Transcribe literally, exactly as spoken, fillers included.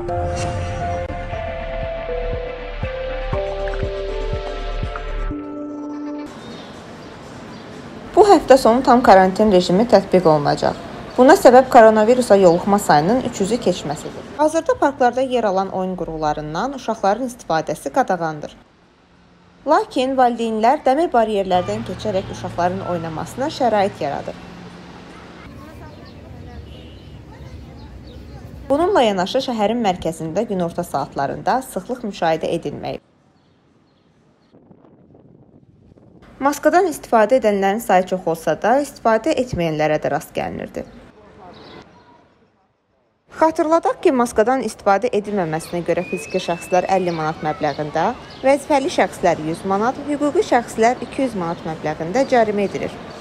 Bu həftə sonu tam karantin rejimi tətbiq olunacaq. Buna səbəb koronavirusa yoluxma sayının üç yüzü keçməsidir. Hazırda parklarda yer alan oyun qurğularından uşaqların istifadəsi qadağandır. Lakin valideynlər dəmir bariyerlərdən keçərək uşaqların oynamasına şərait yaradır. Bununla yanaşı şəhərin mərkəzində günorta saatlarında sıxlıq müşahidə edilməyib. Maskadan istifadə edənlərin sayı çox olsa da, istifadə etməyənlərə də rast gəlinirdi. Xatırladaq ki, maskadan istifadə edilməməsinə görə fiziki şəxslər əlli manat məbləğində, vəzifəli şəxslər yüz manat, hüquqi şəxslər iki yüz manat məbləğində cərimə edilir.